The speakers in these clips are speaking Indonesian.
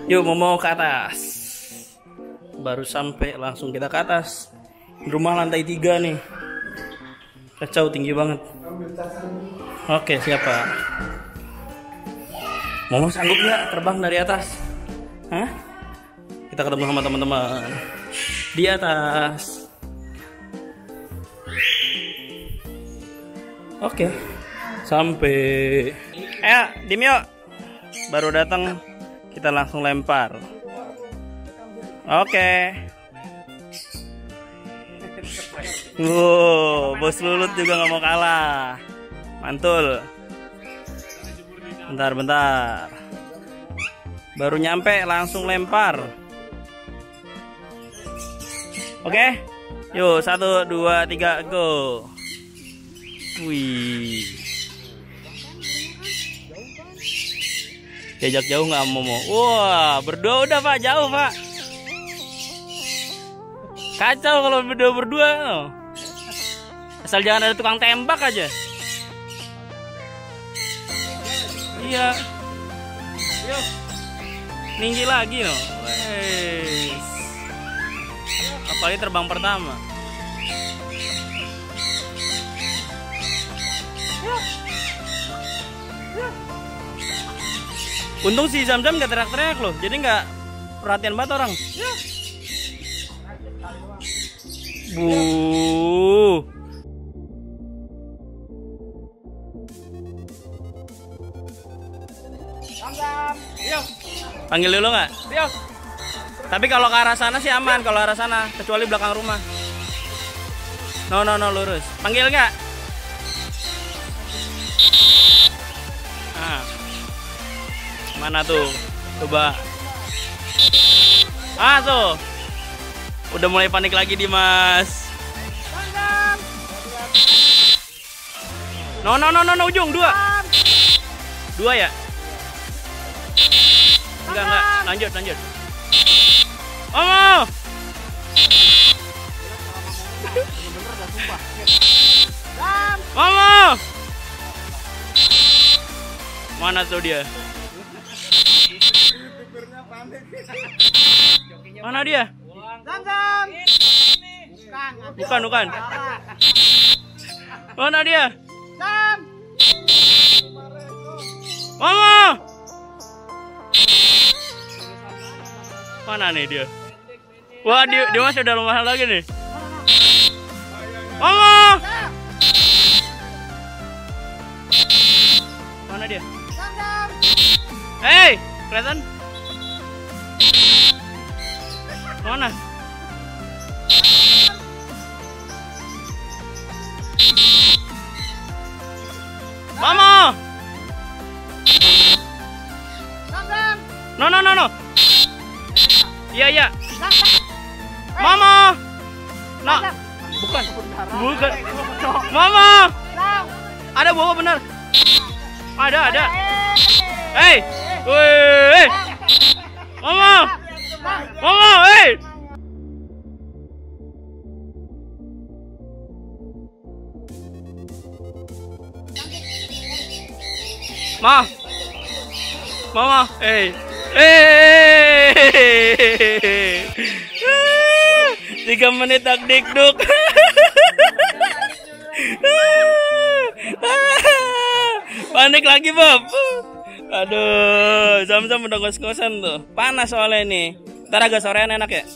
Yuk mau ke atas. Baru sampai langsung kita ke atas. Rumah lantai 3 nih. Kacau, tinggi banget. Oke, siapa? Momo sanggup nggak terbang dari atas? Hah? Kita ketemu sama teman-teman di atas. Oke, sampai. Ayo, Dimyo. Baru datang, kita langsung lempar. Oke. Wow, Bos Lulut juga nggak mau kalah. Mantul. Bentar. Baru nyampe langsung lempar. Oke. Yuk, 1, 2, 3, go. Wih. Diajak jauh nggak Momo? Wah, berdua udah Pak, jauh Pak. Kacau kalau berdua. Asal jangan ada tukang tembak aja. Iya. Yuk. Tinggi lagi no. Wes. Apalagi terbang pertama. Untung si Zam-Zam gak teriak-teriak loh, jadi nggak perhatian banget orang. Bu. Panggil dulu nggak? Tapi kalau ke arah sana sih aman, kalau arah sana, kecuali belakang rumah. No, lurus. Panggil nggak? Nah. Mana tuh? Coba. Tuh. Udah mulai panik lagi Dimas. No, ujung 2. 2 ya? Enggak. Lanjut. Oh. Mama. Mana tuh dia? Mana dia? Bukan. Mana dia? Mama. Mana nih dia? Wah, dia masih udah lumayan lagi nih. Mama. Mana dia? Hei, kelihatan? Mana? Mama. No. Iya. Mama. Nah, bukan. Mama. Ada bawa benar. Ada. Hei. Woi. Mama. Hei. Mama, 3 menit dak-dikduk. Panik lagi Bob. Aduh, Zam-Zam udah ngos-ngosan tuh. Panas soalnya ini. Ntar agak sorean enak ya.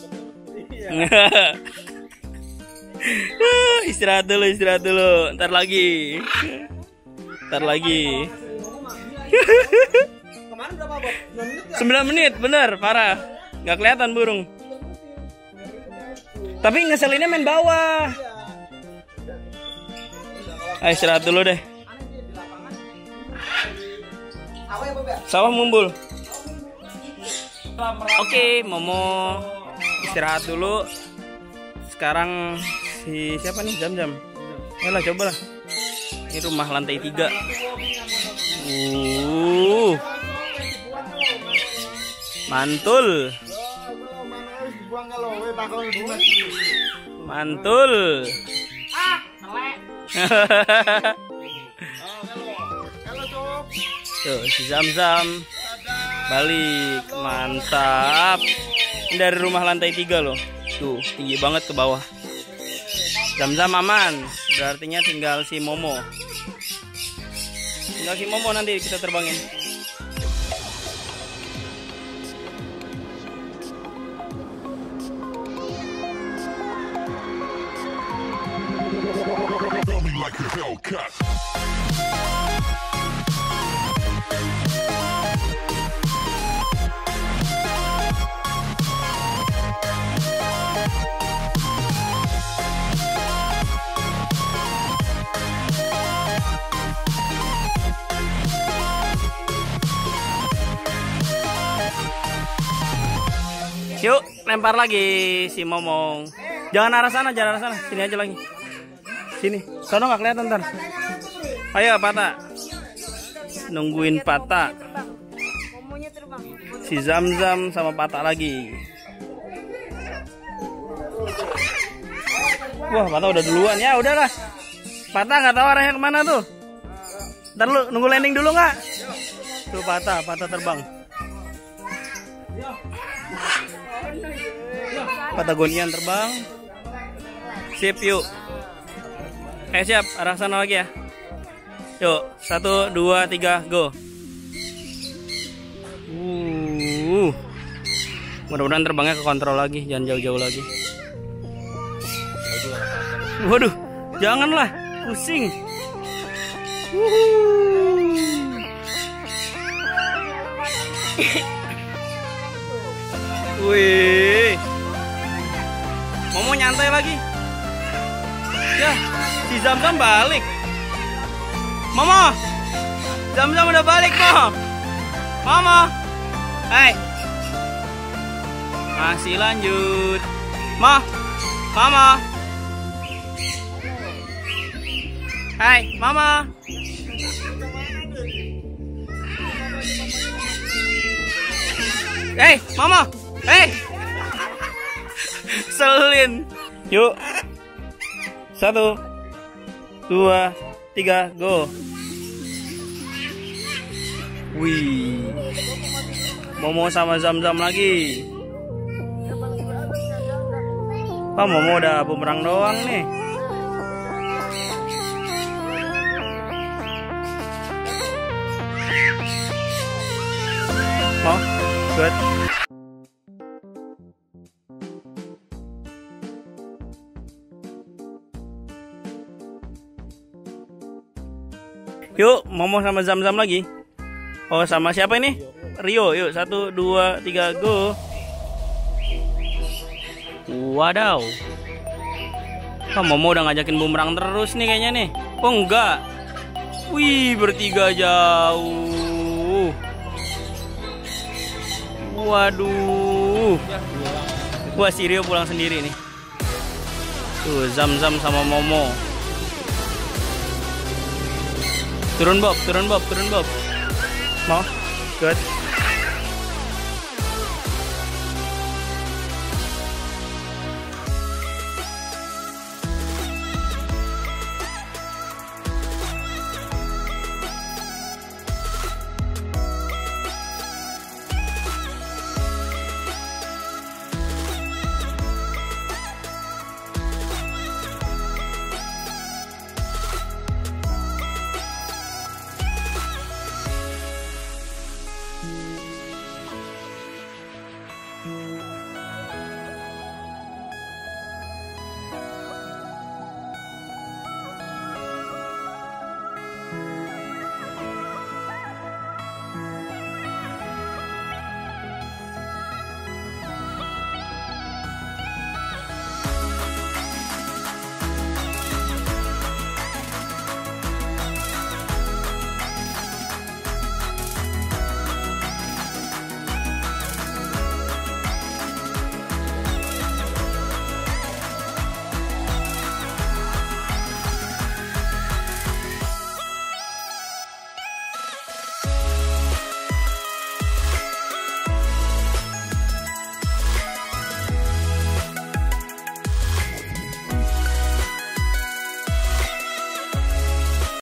Istirahat dulu. Ntar lagi. 9 menit, bener, parah. Gak kelihatan burung. Tapi ngeselinnya main bawah. Ayo istirahat dulu deh. Sawah mumbul. Oke, Momo istirahat dulu. Sekarang si siapa nih? Zam-Zam. Yalah, cobalah. Ini rumah lantai 3. Mantul. Tuh si Zam-Zam Balik. Mantap. Ini dari rumah lantai 3 loh. Tuh, tinggi banget ke bawah. Zam-zam aman. Berartinya tinggal si Momo. Tinggal si Momo nanti kita terbangin. Yuk, lempar lagi si Momong. Jangan arah sana, jangan arah sana. Sini aja lagi. Sini. Sono nggak kelihatan ntar. Ayo, Pata. Nungguin Pata. Si Zam-zam sama Pata lagi. Wah, Pata udah duluan. Ya, udahlah. Pata nggak tahu arahnya kemana tuh. Ntar lu nunggu landing dulu nggak? Tuh Pata terbang. Patagonian terbang. Sip, yuk. Siap, arah sana lagi ya. Yuk, 1, 2, 3, go. Mudah-mudahan terbangnya ke kontrol lagi, jangan jauh-jauh lagi. Waduh, janganlah, pusing. Wih, Momo nyantai lagi. Ya, si Zam-zam balik. Momo, Zam-zam udah balik, Mo. Momo, hai. Masih lanjut. Mo, Mama. Hai, Mama. Hei, Mama. Hei. Selin. Yuk. 1, 2, 3, go. Wih. Momo sama Zam-zam lagi. Oh, Momo udah bumerang doang nih. Oh, good. Yuk, Momo sama Zam-zam lagi. Oh, sama siapa ini? Rio. Yuk, 1, 2, 3, go. Wadaw. Oh, Momo udah ngajakin bumerang terus nih kayaknya nih. Oh, enggak. Wih, bertiga jauh. Waduh. Wah, si Rio pulang sendiri nih. Tuh, Zam-zam sama Momo. Turun Bob. Mau? Good.